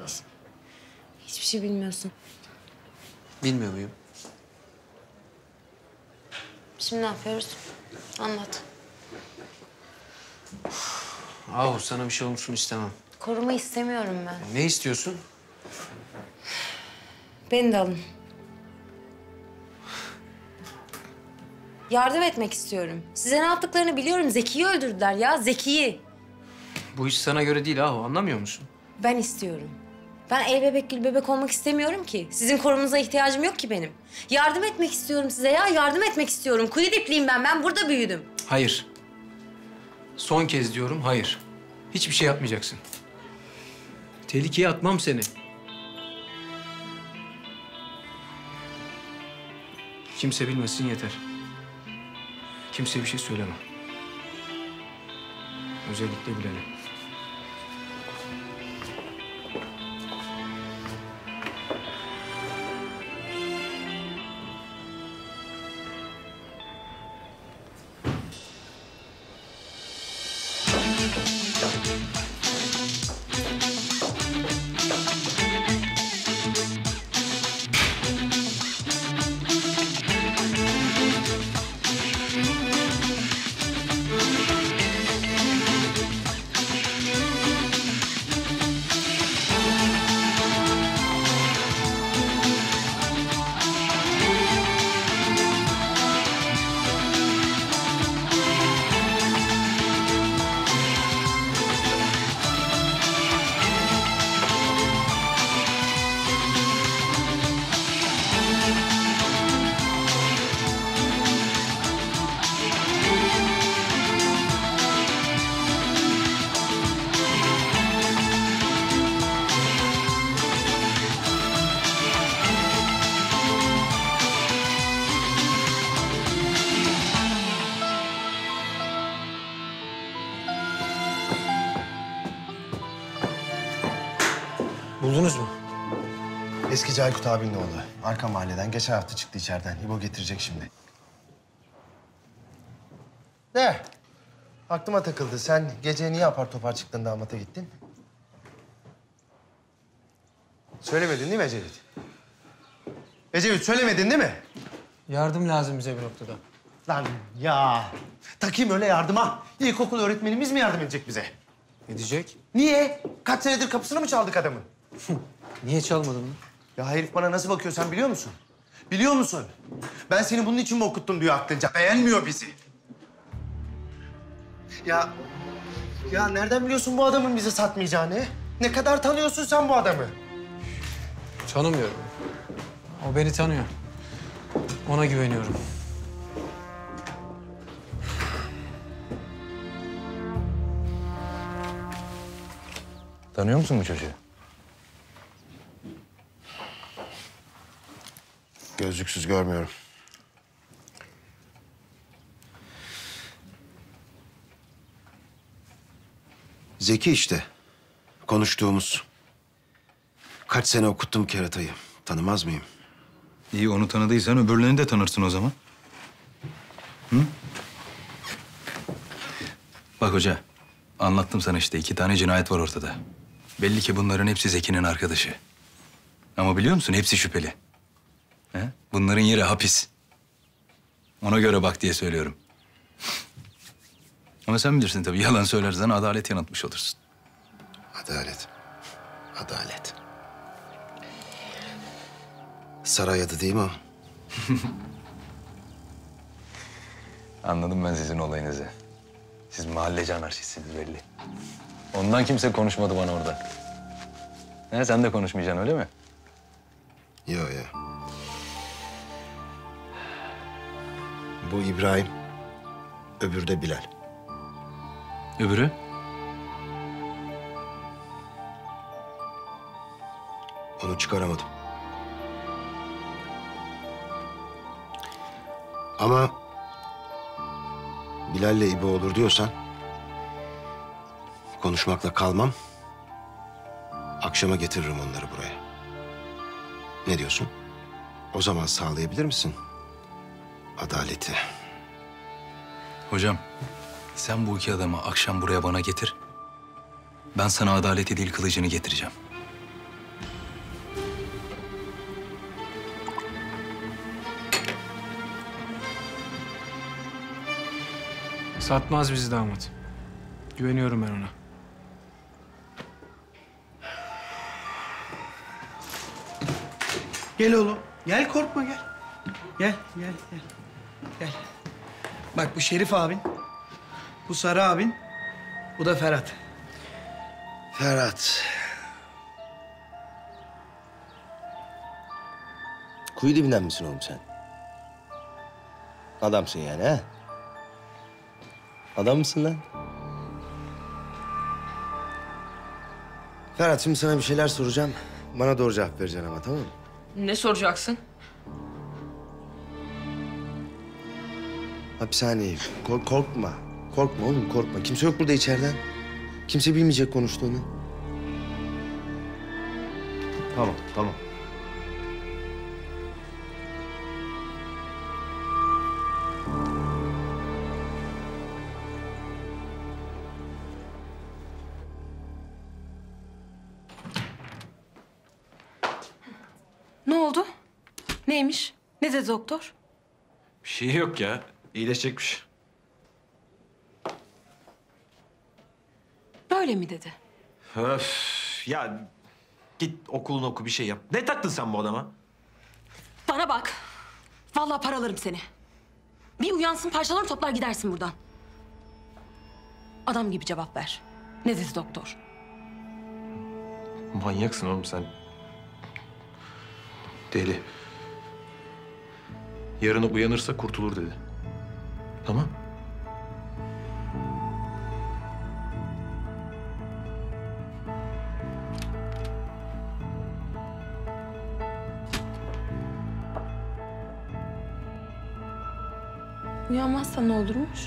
Hiçbir şey bilmiyorsun. Bilmiyor muyum? Şimdi ne yapıyoruz? Anlat. Ahu sana bir şey olsun istemem. Koruma istemiyorum ben. Ne istiyorsun? Beni de alın. Yardım etmek istiyorum. Size ne yaptıklarını biliyorum. Zeki'yi öldürdüler ya, Zeki'yi. Bu iş sana göre değil Ahu, anlamıyor musun? Ben istiyorum. Ben el bebek gül bebek olmak istemiyorum ki. Sizin korumanıza ihtiyacım yok ki benim. Yardım etmek istiyorum size ya, yardım etmek istiyorum. Kuyu dipliyim ben burada büyüdüm. Hayır. Son kez diyorum, hayır. Hiçbir şey yapmayacaksın. Tehlikeye atmam seni. Kimse bilmesin yeter. Kimseye bir şey söyleme. Özellikle bilene. Buldunuz mu? Eskici Aykut abinin oğlu. Arka mahalleden geçen hafta çıktı içeriden. İbo getirecek şimdi. Ne? Aklıma takıldı. Sen gece niye apar topar çıktın damata gittin? Söylemedin değil mi Ecevit? Ecevit söylemedin değil mi? Yardım lazım bize bir noktada. Lan ya. Takayım öyle yardıma. İlkokul öğretmenimiz mi yardım edecek bize? Edecek. Niye? Kaç senedir kapısını mı çaldık adamın? Niye çalmadın mı? Ya herif bana nasıl bakıyor sen biliyor musun? Biliyor musun? Ben seni bunun için mi okuttum diyor aklınca. Beğenmiyor bizi. Ya nereden biliyorsun bu adamın bizi satmayacağını? Ne kadar tanıyorsun sen bu adamı? Tanımıyorum. O beni tanıyor. Ona güveniyorum. Tanıyor musun bu çocuğu? Gözlüksüz görmüyorum. Zeki işte. Konuştuğumuz. Kaç sene okuttum keratayı. Tanımaz mıyım? İyi, onu tanıdıysan öbürlerini de tanırsın o zaman. Hı? Bak hoca, anlattım sana işte 2 tane cinayet var ortada. Belli ki bunların hepsi Zeki'nin arkadaşı. Ama biliyor musun hepsi şüpheli. He? Bunların yeri hapis. Ona göre bak diye söylüyorum. Ama sen bilirsin tabii, yalan söylersen adalet yanıltmış olursun. Adalet. Adalet. Saray adı değil mi o? Anladım ben sizin olayınızı. Siz mahalleci anarşistsiniz belli. Ondan kimse konuşmadı bana orada. He, sen de konuşmayacaksın öyle mi? Yok ya. Bu İbrahim, öbürü de Bilal. Öbürü? Onu çıkaramadım. Ama Bilal'le İbo olur diyorsan konuşmakla kalmam. Akşama getiririm onları buraya. Ne diyorsun? O zaman sağlayabilir misin adaleti? Hocam, sen bu 2 adamı akşam buraya bana getir. Ben sana adaleti değil kılıcını getireceğim. Satmaz bizi damat. Güveniyorum ben ona. Gel oğlum. Gel korkma gel. Gel. Gel. Bak bu Şerif abin. Bu Sarı abin. Bu da Ferhat. Ferhat. Kuyu dibinden misin oğlum sen? Adamsın yani ha? Adam mısın lan? Ferhat şimdi sana bir şeyler soracağım. Bana doğru cevap vereceksin ama tamam mı? Ne soracaksın? Hapishaneyi. Korkma. Korkma oğlum korkma. Kimse yok burada içeriden. Kimse bilmeyecek konuştuğunu. Tamam. Ne oldu? Neymiş? Ne dedi doktor? Bir şey yok ya. İyileşecekmiş. Böyle mi dedi? Öf. Ya git okulunu oku bir şey yap. Ne taktın sen bu adama? Bana bak. Vallahi paralarım seni. Bir uyansın parçalar toplar gidersin buradan. Adam gibi cevap ver. Ne dedi doktor? Manyaksın oğlum sen. Deli. Yarın uyanırsa kurtulur dedi. Tamam. Uyanmazsa ne olurmuş?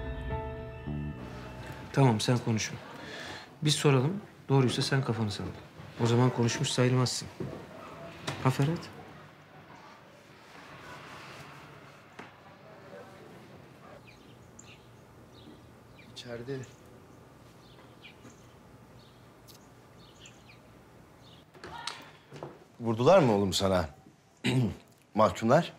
Tamam sen konuşma. Biz soralım. Doğruysa sen kafanı salla. O zaman konuşmuş sayılmazsın. Ha Ferhat? İçeride. Vurdular mı oğlum sana? Mahkumlar?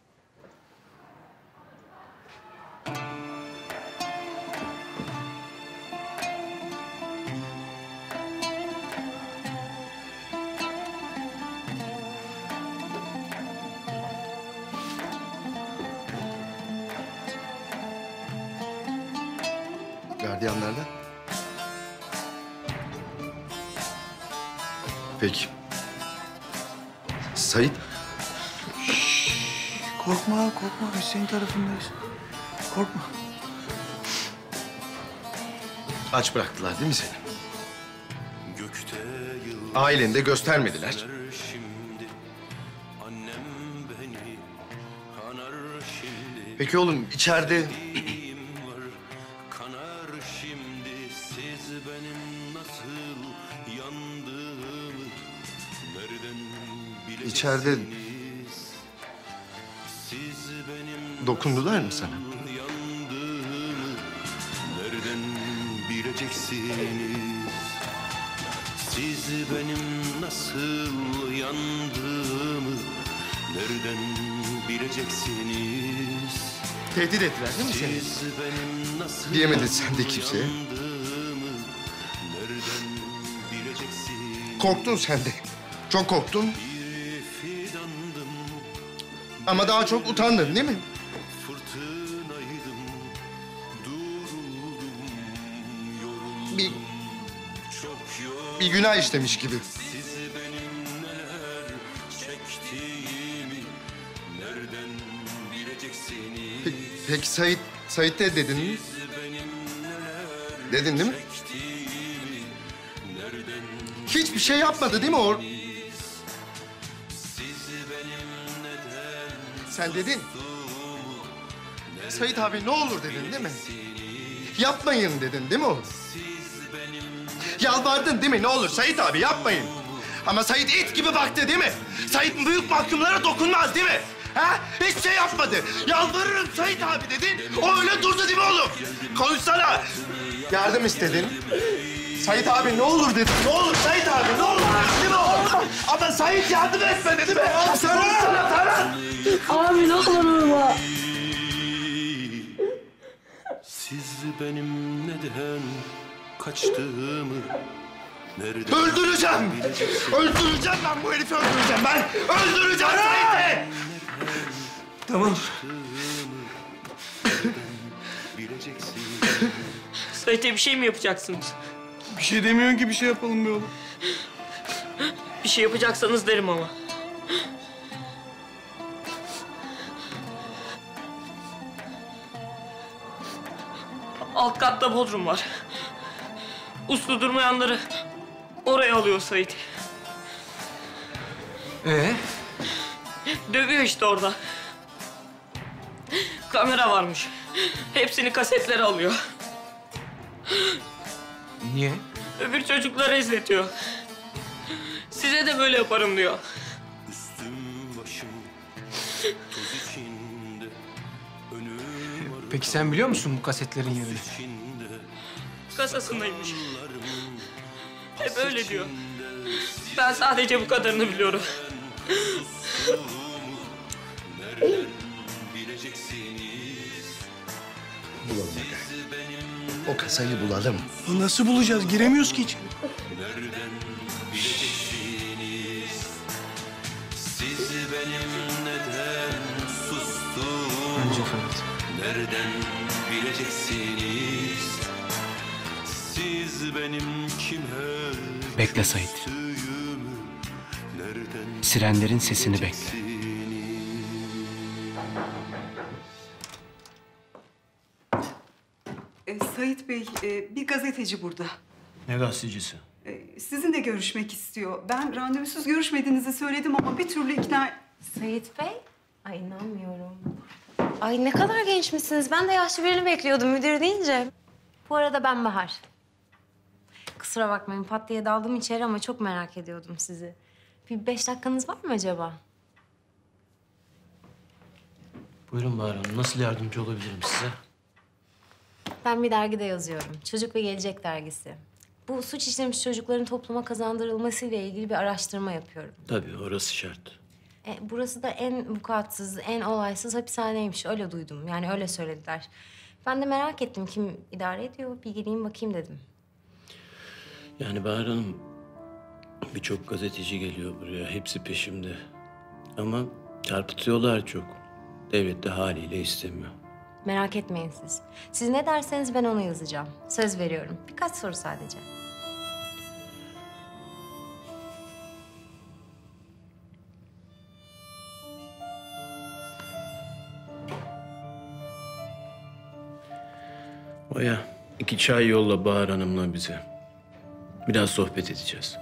Gardiyanlardan. Peki. Sait, Korkma biz senin tarafındayız. Korkma. aç bıraktılar değil mi seni? Aileni de göstermediler. Peki oğlum içeride İçeride dokundular mı sana? Nereden bileceksiniz? Siz benim nasıl yandığımı nereden bileceksiniz? Tehdit ettiler değil mi seni? Siz benim nasıl Diyemedin sen de kimseye. yandığımı nereden bileceksiniz? Korktun sen de. Çok korktun. Bir fidandım, Ama daha çok utandın değil mi? fırtınaydım, duruldum, yoruldum, Bir, çok yoruldum. bir günah işlemiş gibi. Siz benim neler çektiğimi nereden bileceksiniz? Peki Sait de dedin mi? Dedin değil mi? Çektiğimi nereden Hiçbir şey yapmadı değil mi o? Sen dedin. Sait abi ne olur dedin değil mi? Yapmayın dedin değil mi oğlum? Yalvardın değil mi? Ne olur Sait abi yapmayın. Ama Sait it gibi baktı değil mi? Sait büyük mahkumlara dokunmaz değil mi? Ha? Hiçbir şey yapmadı. Yalvarırım Sait abi dedin. O öyle durdu değil mi oğlum? Konuşsana. Yardım istedin. Sait abi ne olur dedin. Ne olur Sait abi ne olur dedin değil mi oğlum? Ama Sait yardım etmedi değil mi? Konuşsana Ferhat. Abi ne olur vurma. Siz benim neden kaçtığımı nereden Öldüreceğim! Öldüreceğim ben bu herifi öldüreceğim ben! Öldüreceğim Sait'i! Tamam. bileceksin. Sait'e bir şey mi yapacaksınız? Bir şey demiyorsun ki bir şey yapalım be oğlum. Bir şey yapacaksanız derim ama. Alt katta bodrum var. Uslu durmayanları oraya alıyor Sait. Dövüyor işte orada. Kamera varmış. Hepsini kasetlere alıyor. Niye? Öbür çocuklara izletiyor. Size de böyle yaparım diyor. Üstüm başım toz içinde. Önüm Peki sen biliyor musun bu kasetlerin yerini? içinde. Kasasındaymış. Hep öyle diyor. Ben sadece bu kadarını biliyorum. Nereden bileceksiniz? Bulalım O kasayı bulalım. Nasıl bulacağız? Giremiyoruz ki içeri. Nereden bileceksiniz? Siz benim neden sustuğumu Önce Ferhat. nereden bileceksiniz? Siz benim kime Bekle Sait. küstüğümü nereden Sirenlerin sesini bekle. bileceksiniz? Sait Bey, bir gazeteci burada. Ne gazetecisi? Sizinle görüşmek istiyor. Ben randevusuz görüşmediğinizi söyledim ama bir türlü ikna... Sait Bey? Ay inanmıyorum. Ay ne kadar gençmişsiniz. Ben de yaşlı birini bekliyordum müdür deyince. Bu arada ben Bahar. Kusura bakmayın pat diye daldım içeri ama çok merak ediyordum sizi. Bir 5 dakikanız var mı acaba? Buyurun Bahar Hanım. Nasıl yardımcı olabilirim size? Ben bir dergide yazıyorum. Çocuk ve Gelecek dergisi. Bu suç işlemiş çocukların topluma kazandırılmasıyla ilgili bir araştırma yapıyorum. Tabii orası şart. Burası da en vukuatsız, en olaysız hapishaneymiş. Öyle duydum. Yani öyle söylediler. Ben de merak ettim kim idare ediyor. Bir geleyim bakayım dedim. Yani Bahar Hanım, birçok gazeteci geliyor buraya. Hepsi peşimde. Ama çarpıtıyorlar çok. Devlet de haliyle istemiyor. Merak etmeyin siz. Siz ne derseniz ben onu yazacağım. Söz veriyorum. Birkaç soru sadece. Oya, 2 çay yolla Bahar Hanım'la bize. Biraz sohbet edeceğiz.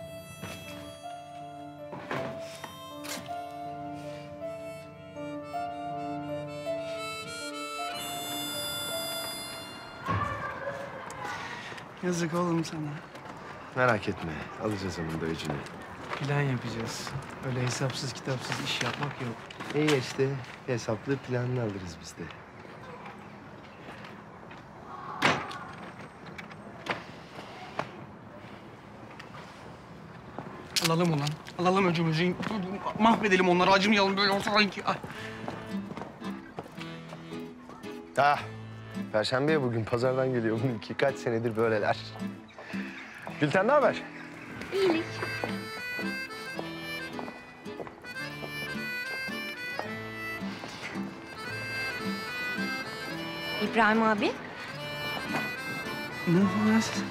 Yazık oğlum sana. Merak etme. Alacağız onun da öcünü. Plan yapacağız. Öyle hesapsız kitapsız iş yapmak yok. İyi işte. Hesaplı planlı alırız biz de. Alalım ulan. Alalım öcümüzü. Mahvedelim onları. Acımayalım böyle ortadan ki. Ay. Perşembeye bugün pazardan geliyor bununki. Kaç senedir böyleler. Gülten ne haber? İyilik. İbrahim abi. Nasıl?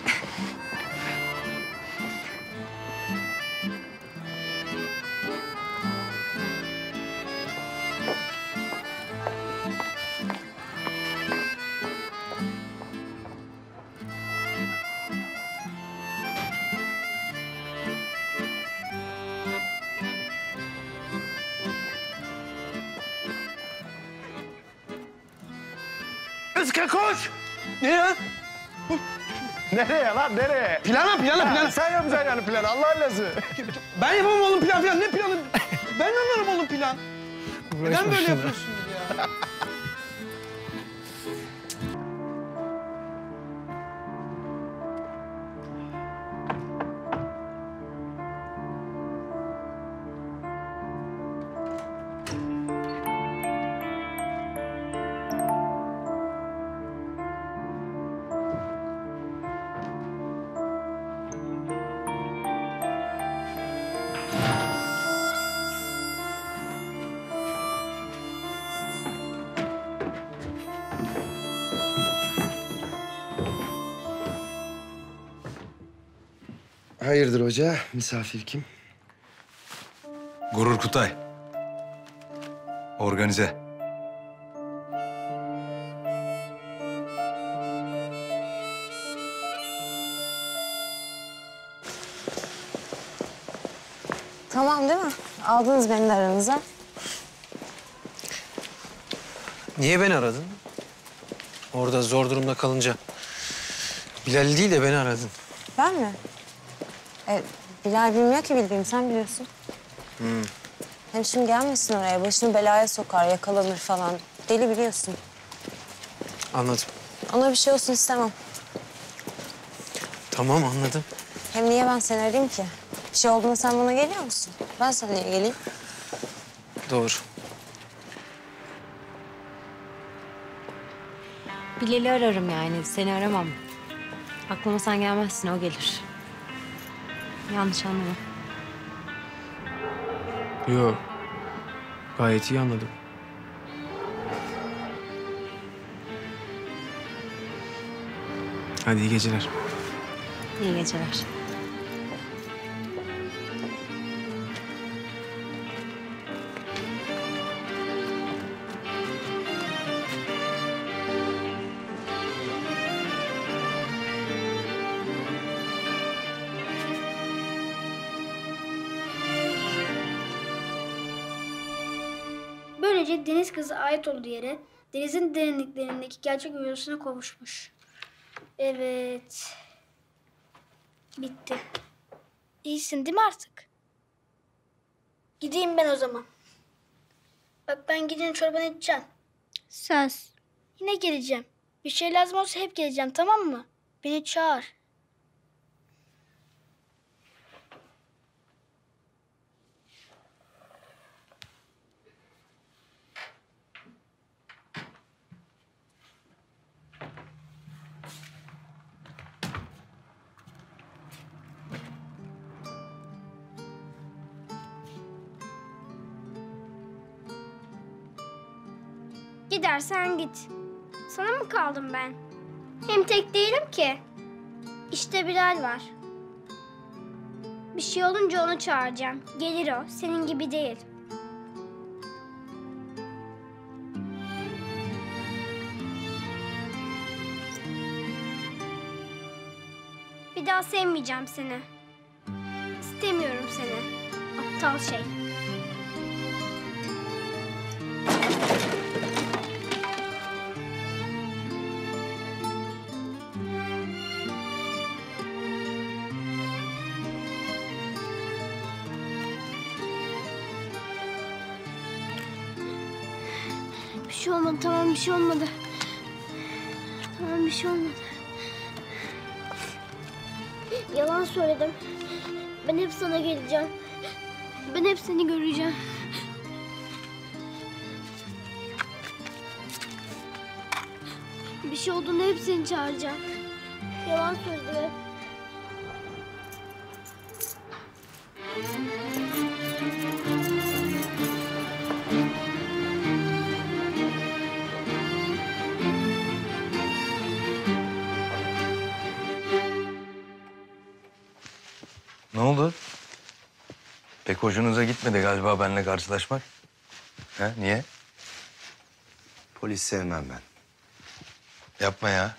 Iska koş! Ne ya? Nereye lan nereye? Plana. Sen yapacaksın yani plan Allah'ın lazı. Ben yapamam oğlum plan falan. Ne planı? Ben anlarım oğlum plan. Neden böyle yapıyorsunuz ya? Hayırdır hoca? Misafir kim? Gurur Kutay. Organize. Tamam değil mi? Aldınız beni de aranıza. Niye beni aradın? Orada zor durumda kalınca Bilal değil de beni aradın. Ben mi? Bilal bilmiyor ki bildiğim, sen biliyorsun. Hem şimdi gelmesin oraya, başını belaya sokar, yakalanır falan. Deli biliyorsun. Anladım. Ona bir şey olsun istemem. Tamam anladım. Hem niye ben seni arayayım ki? Bir şey olduğunda sen bana geliyor musun? Ben sana niye geleyim? Doğru. Bilal'i ararım yani, seni aramam. Aklıma sen gelmezsin, o gelir. Yanlış anlama. Yok. Gayet iyi anladım. Hadi iyi geceler. İyi geceler. Böylece deniz kızı ait olduğu yere denizin derinliklerindeki gerçek vücuduna kavuşmuş. Evet. Bitti. İyisin değil mi artık? Gideyim ben o zaman. Bak ben gidince çorbanı içeceğim. Söz. Yine geleceğim. Bir şey lazım olsa hep geleceğim, tamam mı? Beni çağır. Gidersen git. Sana mı kaldım ben? Hem tek değilim ki. İşte Bilal var. Bir şey olunca onu çağıracağım. Gelir o. Senin gibi değil. Bir daha sevmeyeceğim seni. İstemiyorum seni. Aptal şey. Bir şey olmadı, tamam, bir şey olmadı. Tamam, bir şey olmadı. Yalan söyledim. Ben hep sana geleceğim. Ben hep seni göreceğim. Bir şey olduğunda hep seni çağıracağım. Yalan söyledim hep. Ne oldu? Pek hoşunuza gitmedi galiba benimle karşılaşmak. Ha, niye? Polis sevmem ben. Yapma ya.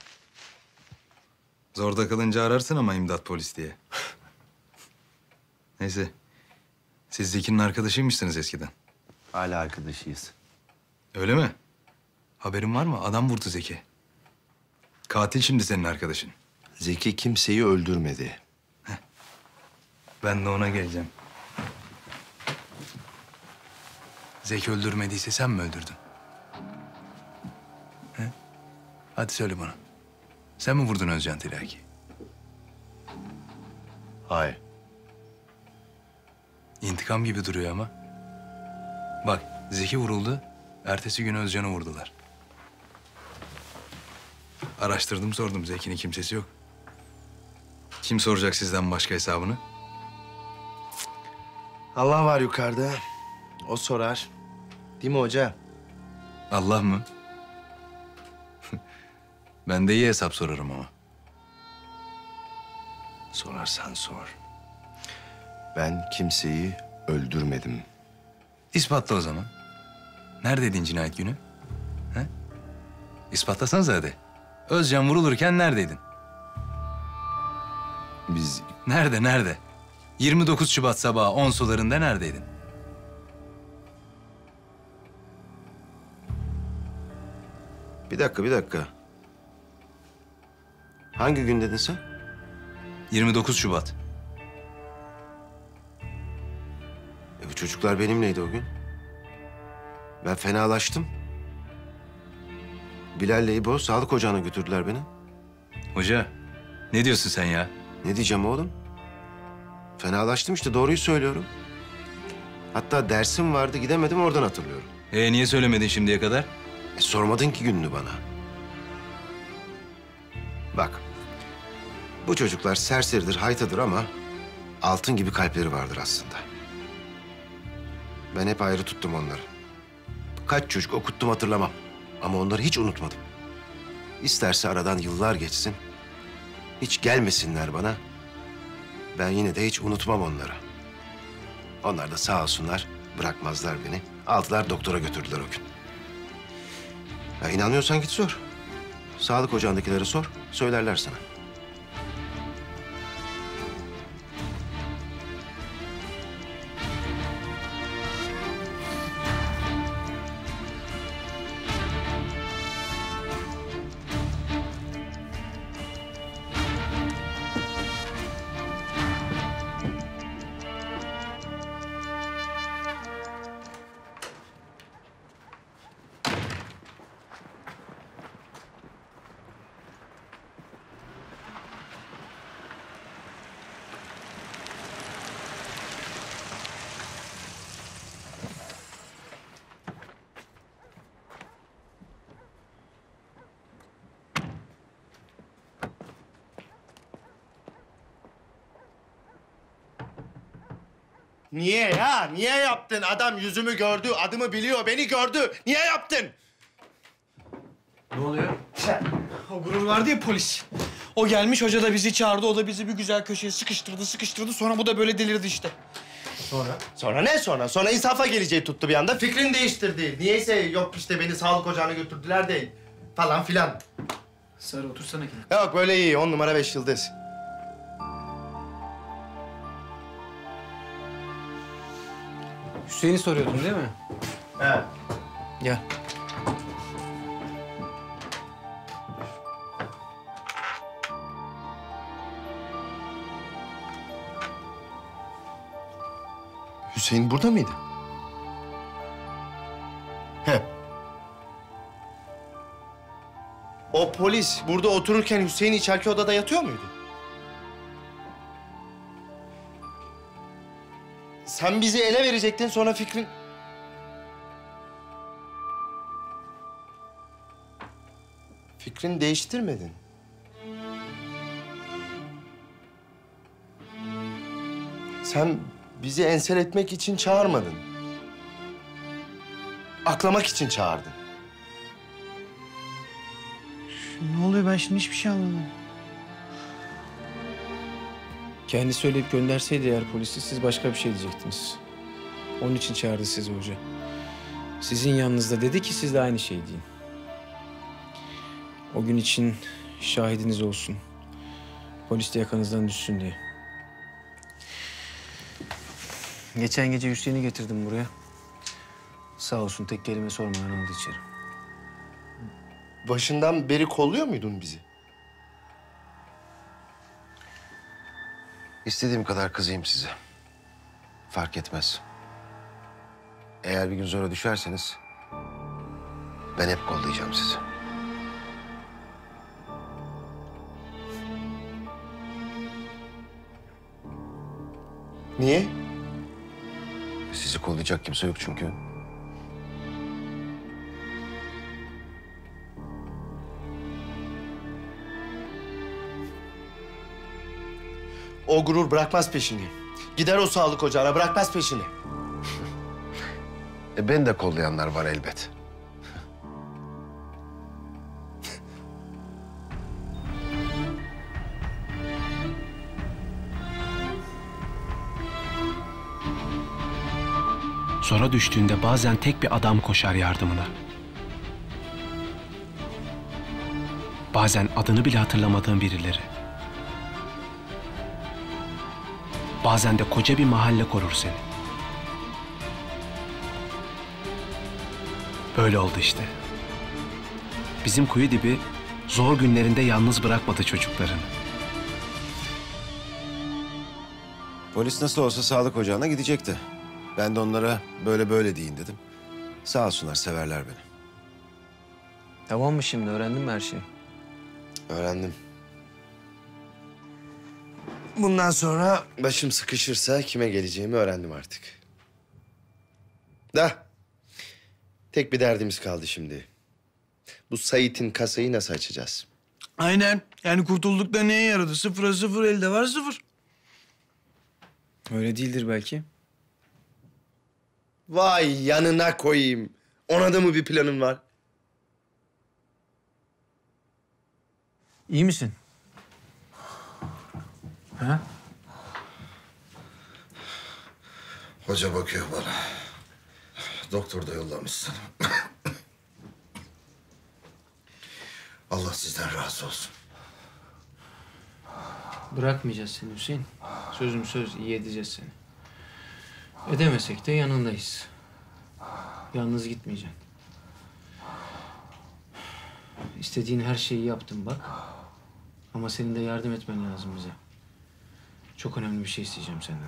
Zorda kalınca ararsın ama imdat polis diye. Neyse. Siz Zeki'nin arkadaşıymışsınız eskiden. Hala arkadaşıyız. Öyle mi? Haberin var mı? Adam vurdu Zeki. Katil şimdi senin arkadaşın. Zeki kimseyi öldürmedi. Ben de ona geleceğim. Zeki öldürmediyse sen mi öldürdün? He? Hadi söyle bana. Sen mi vurdun Özcan Tiraki? Hayır. İntikam gibi duruyor ama. Bak Zeki vuruldu. Ertesi gün Özcan'ı vurdular. Araştırdım sordum. Zeki'nin kimsesi yok. Kim soracak sizden başka hesabını? Allah var yukarıda. O sorar. Değil mi hoca? Allah mı? Ben de iyi hesap sorarım ama. Sorarsan sor. Ben kimseyi öldürmedim. İspatla o zaman. Neredeydin cinayet günü? He? İspatlasanıza hadi. Özcan vurulurken neredeydin? Biz... Nerede? 29 Şubat sabahı 10 sularında neredeydin? Bir dakika. Hangi gün dedin sen? 29 Şubat. Bu çocuklar benimleydi o gün. Ben fenalaştım. Bilal'le İbo sağlık ocağına götürdüler beni. Hoca, ne diyorsun sen ya? Ne diyeceğim oğlum? Fenalaştım işte, doğruyu söylüyorum. Hatta dersim vardı, gidemedim, oradan hatırlıyorum. Niye söylemedin şimdiye kadar? Sormadın ki gününü bana. Bak, bu çocuklar serseridir, haytadır ama altın gibi kalpleri vardır aslında. Ben hep ayrı tuttum onları. Kaç çocuk okuttum hatırlamam. Ama onları hiç unutmadım. İsterse aradan yıllar geçsin, hiç gelmesinler bana. Ben yine de hiç unutmam onları. Onlar da sağ olsunlar, bırakmazlar beni. Aldılar doktora götürdüler o gün. Ya inanmıyorsan git sor. Sağlık ocağındakilere sor, söylerler sana. Niye ya? Niye yaptın? Adam yüzümü gördü, adımı biliyor, beni gördü. Niye yaptın? Ne oluyor? O gurur vardı ya, polis. O gelmiş, hoca da bizi çağırdı. O da bizi bir güzel köşeye sıkıştırdı. Sonra bu da böyle delirdi işte. Sonra? Sonra ne sonra? Sonra insafa geleceği tuttu bir anda. Fikrini değiştirdi. Niyeyse yok işte beni sağlık ocağına götürdüler değil. Falan filan. Sarı otursana ki. Yok böyle iyi. 10 numara 5 yıldız. Hüseyin'i soruyordun değil mi? Evet. Gel. Hüseyin burada mıydı? He. O polis burada otururken Hüseyin içeriki odada yatıyor muydu? Sen bizi ele verecektin, sonra fikrin... Fikrini değiştirmedin. Sen bizi ensel etmek için çağırmadın. Aklamak için çağırdın. Ne oluyor, ben şimdi hiçbir şey anlamadım. Kendi söyleyip gönderseydi eğer polisi, siz başka bir şey diyecektiniz. Onun için çağırdı sizi hoca. Sizin yanınızda dedi ki siz de aynı şey deyin. O gün için şahidiniz olsun. Polis de yakanızdan düşsün diye. Geçen gece Hüseyin'i getirdim buraya. Sağ olsun tek kelime sormadan aldı içeri. Başından beri kolluyor muydun bizi? İstediğim kadar kızayım size. Fark etmez. Eğer bir gün zora düşerseniz... ben hep kollayacağım sizi. Niye? Sizi kollayacak kimse yok çünkü. O gurur bırakmaz peşini. Gider o sağlık ocağına, bırakmaz peşini. Beni de kollayanlar var elbet. Zora düştüğünde bazen tek bir adam koşar yardımına. Bazen adını bile hatırlamadığın birileri. Bazen de koca bir mahalle korur seni. Böyle oldu işte. Bizim kuyu dibi zor günlerinde yalnız bırakmadı çocuklarını. Polis nasıl olsa sağlık ocağına gidecekti. Ben de onlara böyle deyin dedim. Sağ olsunlar, severler beni. Tamam mı şimdi? Öğrendin mi her şeyi? Öğrendim. Bundan sonra başım sıkışırsa kime geleceğimi öğrendim artık. Tek bir derdimiz kaldı şimdi. Bu Sait'in kasayı nasıl açacağız? Aynen. Yani kurtulduk da neye yaradı? 0'a 0, elde var 0. Öyle değildir belki. Vay yanına koyayım. Ona da mı bir planın var? İyi misin? Ha? Hoca bakıyor bana. Doktor da yollamışsın. Allah sizden razı olsun. Bırakmayacağız seni Hüseyin. Sözüm söz, iyi edeceğiz seni. Edemesek de yanındayız. Yalnız gitmeyeceksin. İstediğin her şeyi yaptım bak. Ama senin de yardım etmen lazım bize. Çok önemli bir şey isteyeceğim senden.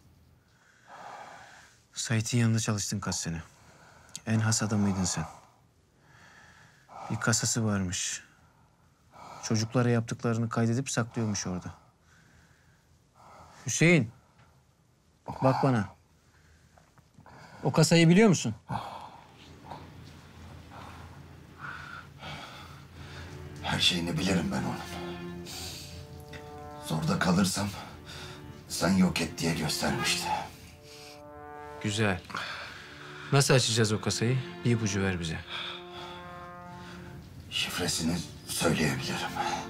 Sait'in yanında çalıştın kaç sene. En has adamıydın sen. Bir kasası varmış. Çocuklara yaptıklarını kaydedip saklıyormuş orada. Hüseyin, bak bana. O kasayı biliyor musun? Her şeyini bilirim ben onun. Zorda kalırsam sen yok et diye göstermişti. Güzel. Nasıl açacağız o kasayı? Bir ipucu ver bize. Şifresini söyleyebilirim.